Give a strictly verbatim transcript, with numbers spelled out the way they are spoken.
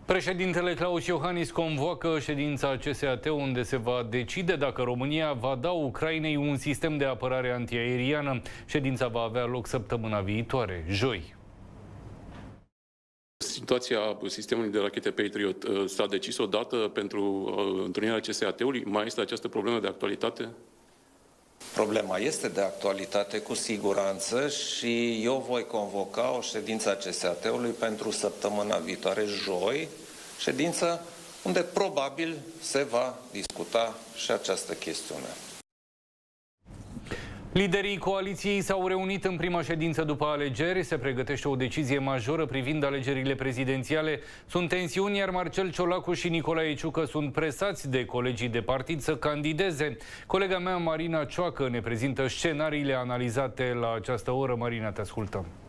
Președintele Klaus Iohannis convoacă ședința C S A T, unde se va decide dacă România va da Ucrainei un sistem de apărare antiaeriană. Ședința va avea loc săptămâna viitoare, joi. Situația sistemului de rachete Patriot s-a decis odată pentru întâlnirea C S A T-ului? Mai este această problemă de actualitate? Problema este de actualitate cu siguranță și eu voi convoca o ședință a C S A T-ului pentru săptămâna viitoare, joi, ședință unde probabil se va discuta și această chestiune. Liderii coaliției s-au reunit în prima ședință după alegeri. Se pregătește o decizie majoră privind alegerile prezidențiale. Sunt tensiuni, iar Marcel Ciolacu și Nicolae Ciucă sunt presați de colegii de partid să candideze. Colega mea, Marina Cioacă, ne prezintă scenariile analizate la această oră. Marina, te ascultăm.